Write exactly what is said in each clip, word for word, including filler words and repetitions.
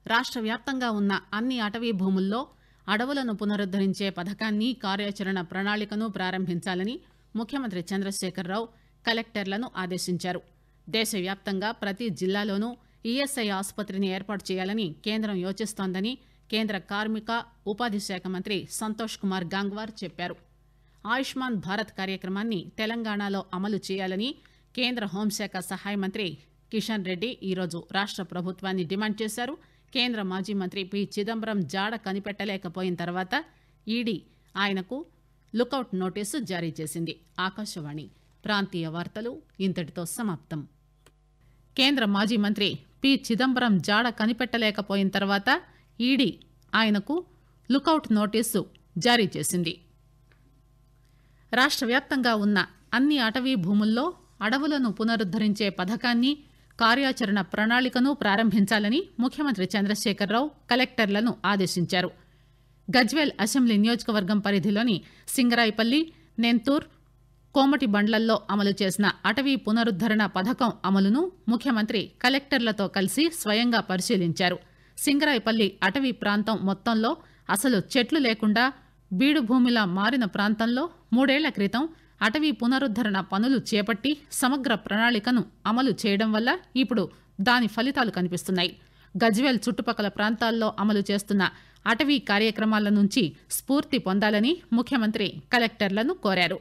రాష్ట వ్యాప్తంగా ఉన్న అన్ని అటవీ భూముల్లో అడవులను పునరుద్దరించే పథకాన్ని కార్యాచరణ ప్రణాళికను ప్రారంభించాలని ముఖ్యమంత్రి చంద్రశేఖరరావు కలెక్టర్లను ఆదేశించారు. దేశవ్యాప్తంగా ప్రతి జిల్లాలోనూ ఈఎస్ఐ ఆసుపత్రిని ఏర్పాటు చేయాలని కేంద్రం యోచిస్తోందని కేంద్ర కార్మిక ఉపాధి శాఖ మంత్రి సంతోష్ కుమార్ గాంగ్వార్ చెప్పారు. ఆయుష్మాన్ భారత్ కార్యక్రమాన్ని తెలంగాణలో అమలు చేయాలని కేంద్ర హోంశాఖ సహాయ మంత్రి కిషన్ రెడ్డి ఈరోజు రాష్ట ప్రభుత్వాన్ని డిమాండ్ చేశారు. కేంద్ర మాజీ మంత్రి పి చిదంబరం జాడ కనిపెట్టలేకపోయిన తర్వాత ఈడీ ఆయనకు లుకౌట్ నోటీసు జారీ చేసింది. ఆకాశవాణి ప్రాంతీయ వార్తలు ఇంతటితో సమాప్తం. కేంద్ర మాజీ మంత్రి పి చిదంబరం జాడ కనిపెట్టలేకపోయిన తర్వాత ఈడీ ఆయనకు లుకౌట్ నోటీసు జారీ చేసింది. రాష్ట వ్యాప్తంగా ఉన్న అన్ని అటవీ భూముల్లో అడవులను పునరుద్దరించే పథకాన్ని కార్యాచరణ ప్రణాళికను ప్రారంభించాలని ముఖ్యమంత్రి చంద్రశేఖరరావు కలెక్టర్లను ఆదేశించారు. గజ్వేల్ అసెంబ్లీ నియోజకవర్గం పరిధిలోని సింగరాయిపల్లి, నెంతూర్, కోమటి బండ్లల్లో అమలు చేసిన అటవీ పునరుద్దరణ పథకం అమలును ముఖ్యమంత్రి కలెక్టర్లతో కలిసి స్వయంగా పరిశీలించారు. సింగరాయిపల్లి అటవీ ప్రాంతం మొత్తంలో అసలు చెట్లు లేకుండా బీడు భూమిలా మారిన ప్రాంతంలో మూడేళ్ల క్రితం అటవీ పునరుద్దరణ పనులు చేపట్టి సమగ్ర ప్రణాళికను అమలు చేయడం వల్ల ఇప్పుడు దాని ఫలితాలు కనిపిస్తున్నాయి. గజ్వేల్ చుట్టుపక్కల ప్రాంతాల్లో అమలు చేస్తున్న అటవీ కార్యక్రమాల నుంచి స్ఫూర్తి పొందాలని ముఖ్యమంత్రి కలెక్టర్లను కోరారు.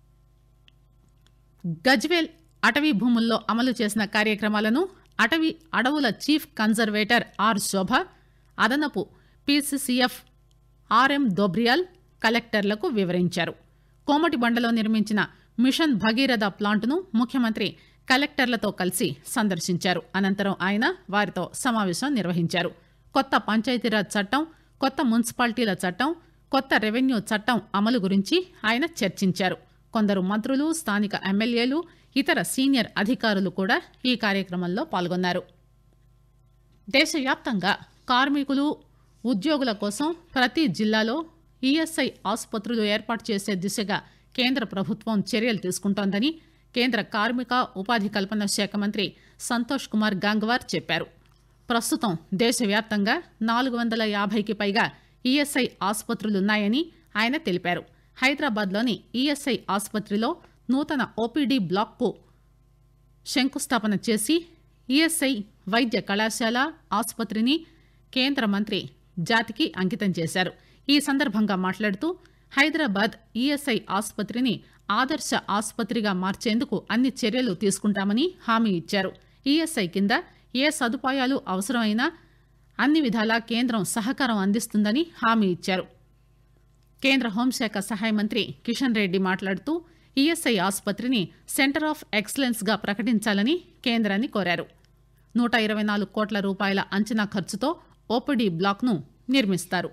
గజ్వేల్ అటవీ భూముల్లో అమలు చేసిన కార్యక్రమాలను అటవీ అడవుల చీఫ్ కన్జర్వేటర్ ఆర్ శోభ, అదనపు పీసీసీఎఫ్ ఆర్ఎం దోబ్రియాల్ కలెక్టర్లకు వివరించారు. కోమటి బండలో నిర్మించిన మిషన్ భగీరథ ప్లాంటును ముఖ్యమంత్రి కలెక్టర్లతో కలిసి సందర్శించారు. అనంతరం ఆయన వారితో సమావేశం నిర్వహించారు. కొత్త పంచాయతీరాజ్ చట్టం, కొత్త మున్సిపాలిటీల చట్టం, కొత్త రెవెన్యూ చట్టం అమలు గురించి ఆయన చర్చించారు. కొందరు మంత్రులు, స్థానిక ఎమ్మెల్యేలు, ఇతర సీనియర్ అధికారులు కూడా ఈ కార్యక్రమంలో పాల్గొన్నారు. దేశవ్యాప్తంగా కార్మికులు, ఉద్యోగుల కోసం ప్రతి జిల్లాలో ఈఎస్ఐ ఆసుపత్రులు ఏర్పాటు చేసే దిశగా కేంద్ర ప్రభుత్వం చర్యలు తీసుకుంటోందని కేంద్ర కార్మిక ఉపాధి కల్పన శాఖ మంత్రి సంతోష్ కుమార్ గాంగ్వార్ చెప్పారు. ప్రస్తుతం దేశవ్యాప్తంగా నాలుగు వందల యాభైకి పైగా ఈఎస్ఐ ఆసుపత్రులున్నాయని ఆయన తెలిపారు. హైదరాబాద్లోని ఈఎస్ఐ ఆసుపత్రిలో నూతన ఓపీడీ బ్లాక్కు శంకుస్థాపన చేసి ఈఎస్ఐ వైద్య కళాశాల ఆసుపత్రిని కేంద్ర మంత్రి జాతికి అంకితం చేశారు. ఈ సందర్భంగా మాట్లాడుతూ హైదరాబాద్ ఈఎస్ఐ ఆసుపత్రిని ఆదర్శ ఆసుపత్రిగా మార్చేందుకు అన్ని చర్యలు తీసుకుంటామని హామీ ఇచ్చారు. ఈఎస్ఐ కింద ఏ సదుపాయాలు అవసరమైనా అన్ని విధాలా కేంద్రం సహకారం అందిస్తుందని హామీ ఇచ్చారు. కేంద్ర హోంశాఖ సహాయ మంత్రి కిషన్ రెడ్డి మాట్లాడుతూ ఈఎస్ఐ ఆసుపత్రిని సెంటర్ ఆఫ్ ఎక్సలెన్స్ గా ప్రకటించాలని కేంద్రాన్ని కోరారు. నూట ఇరవై నాలుగు కోట్ల రూపాయల అంచనా ఖర్చుతో ఓపీడీ బ్లాక్ ను నిర్మిస్తారు.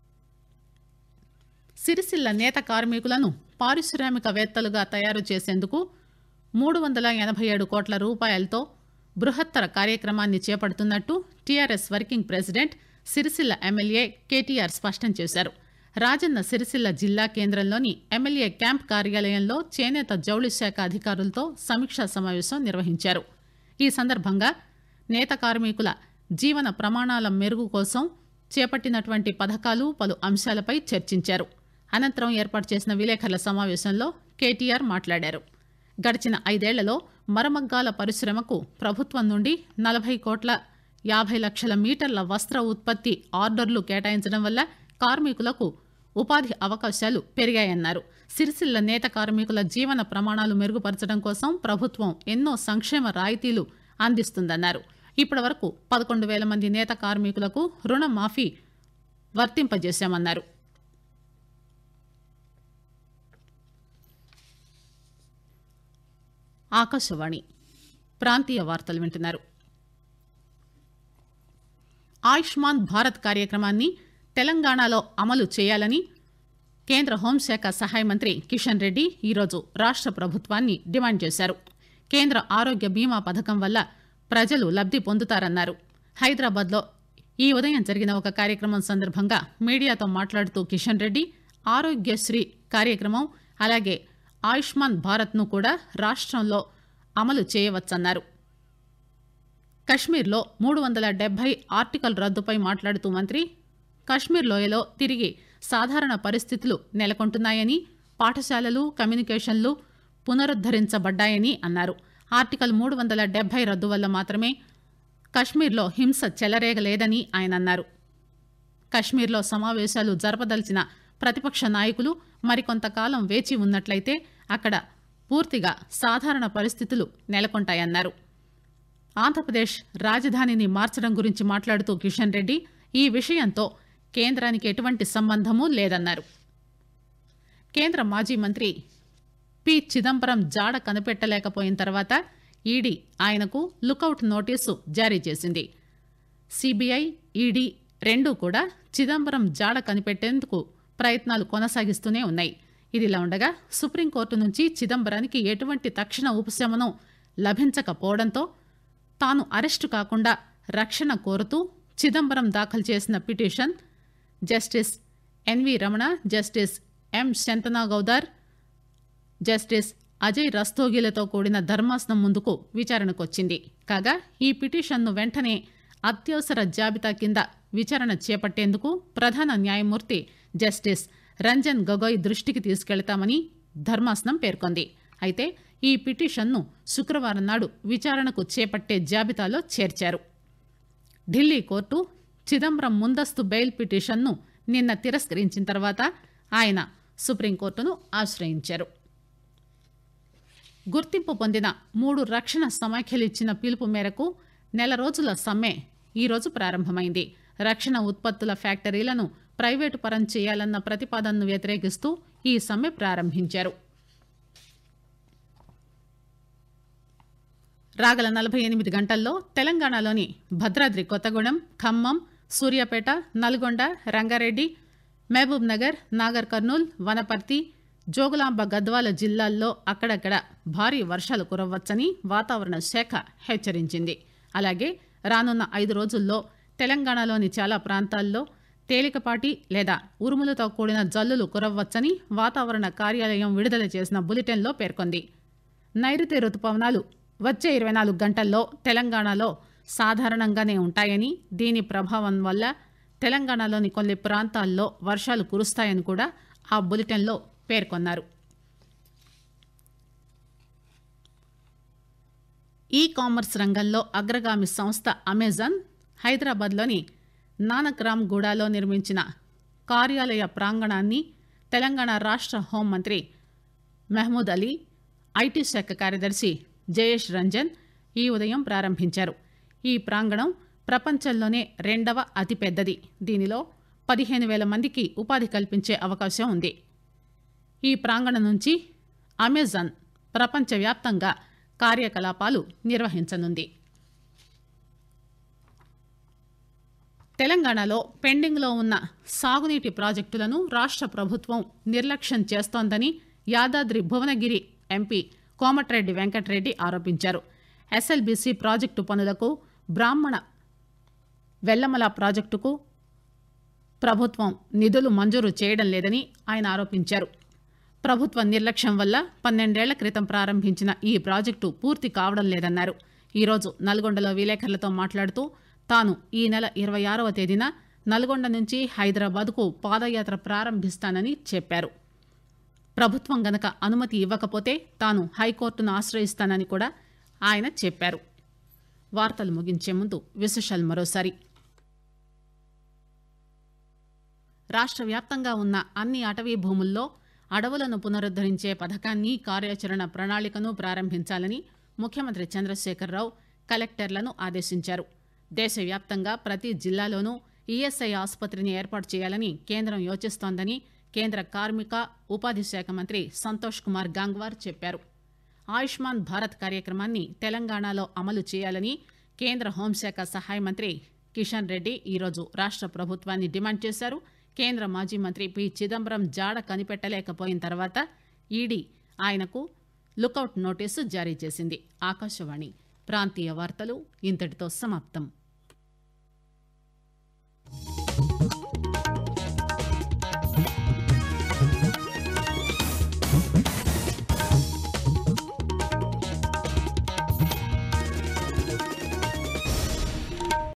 సిరిసిల్ల నేత కార్మికులను పారిశ్రామికవేత్తలుగా తయారు చేసేందుకు మూడు వందల ఎనభై ఏడు కోట్ల రూపాయలతో బృహత్తర కార్యక్రమాన్ని చేపడుతున్నట్టు TRS working president, Sircilla MLA KTR స్పష్టం చేశారు. రాజన్న సిరిసిల్ల జిల్లా కేంద్రంలోని ఎమ్మెల్యే క్యాంప్ కార్యాలయంలో చేనేత జౌళి శాఖ అధికారులతో సమీక్షా సమావేశం నిర్వహించారు. ఈ సందర్భంగా నేత కార్మికుల జీవన ప్రమాణాల మెరుగు కోసం చేపట్టినటువంటి పథకాలు, పలు అంశాలపై చర్చించారు. అనంతరం ఏర్పాటు చేసిన విలేకరుల సమావేశంలో కేటీఆర్ మాట్లాడారు. గడిచిన ఐదేళ్లలో మరమగ్గాల పరిశ్రమకు ప్రభుత్వం నుండి నలభై కోట్ల యాభై లక్షల మీటర్ల వస్త్ర ఉత్పత్తి ఆర్డర్లు కేటాయించడం వల్ల కార్మికులకు ఉపాధి అవకాశాలు పెరిగాయన్నారు. సిరిసిల్ల నేత కార్మికుల జీవన ప్రమాణాలు మెరుగుపరచడం కోసం ప్రభుత్వం ఎన్నో సంక్షేమ రాయితీలు అందిస్తుందన్నారు. ఇప్పటి వరకు పదకొండు వేల మంది నేత కార్మికులకు రుణమాఫీ వర్తింపజేశామన్నారు. ఆకాశవాణి ప్రాంతీయ వార్తలు వింటున్నారు. ఆయుష్మాన్ భారత్ కార్యక్రమాన్ని తెలంగాణలో అమలు చేయాలని కేంద్ర హోంశాఖ సహాయ మంత్రి కిషన్ రెడ్డి ఈరోజు రాష్ట ప్రభుత్వాన్ని డిమాండ్ చేశారు. కేంద్ర ఆరోగ్య బీమా పథకం వల్ల ప్రజలు లబ్ది పొందుతారన్నారు. హైదరాబాద్లో ఈ ఉదయం జరిగిన ఒక కార్యక్రమం సందర్భంగా మీడియాతో మాట్లాడుతూ కిషన్ రెడ్డి ఆరోగ్యశ్రీ కార్యక్రమం అలాగే ఆయుష్మాన్ భారత్ ను కూడా రాష్ట్రంలో అమలు చేయవచ్చన్నారు. కశ్మీర్లో మూడు వందల డెబ్బై ఆర్టికల్ రద్దుపై మాట్లాడుతూ మంత్రి కశ్మీర్ లోయలో తిరిగి సాధారణ పరిస్థితులు నెలకొంటున్నాయని, పాఠశాలలు, కమ్యూనికేషన్లు పునరుద్దరించబడ్డాయని అన్నారు. ఆర్టికల్ మూడు వందల డెబ్బై రద్దు వల్ల మాత్రమే కశ్మీర్లో హింస చెలరేగలేదని ఆయన అన్నారు. కశ్మీర్లో సమావేశాలు జరపదలిచిన ప్రతిపక్ష నాయకులు మరికొంతకాలం వేచి ఉన్నట్లయితే అక్కడ పూర్తిగా సాధారణ పరిస్థితులు నెలకొంటాయన్నారు. ఆంధ్రప్రదేశ్ రాజధానిని మార్చడం గురించి మాట్లాడుతూ కిషన్ రెడ్డి ఈ విషయంతో కేంద్రానికి ఎటువంటి సంబంధమూ లేదన్నారు. కేంద్ర మాజీ మంత్రి పి చిదంబరం జాడ కనిపెట్టలేకపోయిన తర్వాత ఈడీ ఆయనకు లుకౌట్ నోటీసు జారీ చేసింది. సిబిఐ, ఈడీ రెండూ కూడా చిదంబరం జాడ కనిపెట్టేందుకు ప్రయత్నాలు కొనసాగిస్తూనే ఉన్నాయి. ఇదిలా ఉండగా సుప్రీంకోర్టు నుంచి చిదంబరానికి ఎటువంటి తక్షణ ఉపశమనం లభించకపోవడంతో తాను అరెస్టు కాకుండా రక్షణ కోరుతూ చిదంబరం దాఖలు చేసిన petition justice NV Ramana, justice M Shantanagoudar, justice Ajay రస్తోగిలతో కూడిన ధర్మాసనం ముందుకు విచారణకొచ్చింది. కాగా ఈ పిటిషన్ను వెంటనే అత్యవసర జాబితా కింద విచారణ చేపట్టేందుకు ప్రధాన న్యాయమూర్తి జస్టిస్ రంజన్ గొగోయ్ దృష్టికి తీసుకెళ్తామని ధర్మాసనం పేర్కొంది. అయితే ఈ పిటిషన్ను శుక్రవారం నాడు విచారణకు చేపట్టే జాబితాలో చేర్చారు. ఢిల్లీ కోర్టు చిదంబరం ముందస్తు బెయిల్ పిటిషన్ను నిన్న తిరస్కరించిన తర్వాత ఆయన సుప్రీంకోర్టును ఆశ్రయించారు. గుర్తింపు పొందిన మూడు రక్షణ సమాఖ్యలు ఇచ్చిన పిలుపు మేరకు నెల రోజుల సమ్మె ఈరోజు ప్రారంభమైంది. రక్షణ ఉత్పత్తుల ఫ్యాక్టరీలను ప్రైవేటు పరం చేయాలన్న ప్రతిపాదనను వ్యతిరేకిస్తూ ఈ సమ్మె ప్రారంభించారు. రాగల నలభై ఎనిమిది గంటల్లో తెలంగాణలోని భద్రాద్రి కొత్తగూడెం, ఖమ్మం, సూర్యాపేట, నల్గొండ, రంగారెడ్డి, మహబూబ్ నగర్, నాగర్ కర్నూల్, వనపర్తి, జోగులాంబ గద్వాల జిల్లాల్లో అక్కడక్కడ భారీ వర్షాలు కురవ్వచ్చని వాతావరణ శాఖ హెచ్చరించింది. అలాగే రానున్న ఐదు రోజుల్లో తెలంగాణలోని చాలా ప్రాంతాల్లో తేలికపాటి లేదా ఉరుములతో కూడిన జల్లులు కురవ్వచ్చని వాతావరణ కార్యాలయం విడుదల చేసిన బులెటిన్లో పేర్కొంది. నైరుతి రుతుపవనాలు వచ్చే ఇరవై నాలుగు గంటల్లో తెలంగాణలో సాధారణంగానే ఉంటాయని, దీని ప్రభావం వల్ల తెలంగాణలోని కొన్ని ప్రాంతాల్లో వర్షాలు కురుస్తాయని కూడా ఆ బులెటిన్లో పేర్కొన్నారు. ఈ కామర్స్ రంగంలో అగ్రగామి సంస్థ అమెజాన్ హైదరాబాద్లోని నానక్రామ్ గూడలో నిర్మించిన కార్యాలయ ప్రాంగణాన్ని తెలంగాణ రాష్ట్ర హోంమంత్రి మహమూద్ అలీ, ఐటీ శాఖ కార్యదర్శి జయేష్ రంజన్ ఈ ఉదయం ప్రారంభించారు. ఈ ప్రాంగణం ప్రపంచంలోనే రెండవ అతిపెద్దది. దీనిలో పదిహేను వేల మందికి ఉపాధి కల్పించే అవకాశం ఉంది. ఈ ప్రాంగణం నుంచి అమెజాన్ ప్రపంచవ్యాప్తంగా కార్యకలాపాలు నిర్వహించనుంది. తెలంగాణలో పెండింగ్లో ఉన్న సాగునీటి ప్రాజెక్టులను రాష్ట్ర ప్రభుత్వం నిర్లక్ష్యం చేస్తోందని యాదాద్రి భువనగిరి ఎంపీ కోమటిరెడ్డి వెంకటరెడ్డి ఆరోపించారు. ఎస్ఎల్బీసీ ప్రాజెక్టు పనులకు బ్రాహ్మణ వెల్లమల ప్రాజెక్టుకు ప్రభుత్వం నిధులు మంజూరు చేయడం లేదని ఆయన ఆరోపించారు. ప్రభుత్వ నిర్లక్ష్యం వల్ల పన్నెండేళ్ల క్రితం ప్రారంభించిన ఈ ప్రాజెక్టు పూర్తి కావడం లేదన్నారు. ఈరోజు నల్గొండలో విలేకరులతో మాట్లాడుతూ తాను ఈ నెల ఇరవై ఆరవ తేదీన నల్గొండ నుంచి హైదరాబాద్కు పాదయాత్ర ప్రారంభిస్తానని చెప్పారు. ప్రభుత్వం గనక అనుమతి ఇవ్వకపోతే తాను హైకోర్టును ఆశ్రయిస్తానని కూడా ఆయన చెప్పారు. వార్తలు ముగించే ముందు విశేషాలు మరోసారి. రాష్ట్ర వ్యాప్తంగా ఉన్న అన్ని అటవీ భూముల్లో అడవులను పునరుద్దరించే పథకాన్ని, కార్యాచరణ ప్రణాళికను ప్రారంభించాలని ముఖ్యమంత్రి చంద్రశేఖరరావు కలెక్టర్లను ఆదేశించారు. దేశవ్యాప్తంగా ప్రతి జిల్లాలోనూ ఈఎస్ఐ ఆసుపత్రిని ఏర్పాటు చేయాలని కేంద్రం యోచిస్తోందని కేంద్ర కార్మిక, ఉపాధి శాఖ మంత్రి సంతోష్ కుమార్ గాంగ్వార్ చెప్పారు. ఆయుష్మాన్ భారత్ కార్యక్రమాన్ని తెలంగాణలో అమలు చేయాలని కేంద్ర హోంశాఖ సహాయ మంత్రి కిషన్ రెడ్డి ఈరోజు రాష్ట్ర ప్రభుత్వాన్ని డిమాండ్ చేశారు. కేంద్ర మాజీ మంత్రి పి చిదంబరం జాడ కనిపెట్టలేకపోయిన తర్వాత ఈడీ ఆయనకు లుకౌట్ నోటీసు జారీ చేసింది. ఆకాశవాణి ప్రాంతీయ వార్తలు ఇంతటితో సమాప్తం.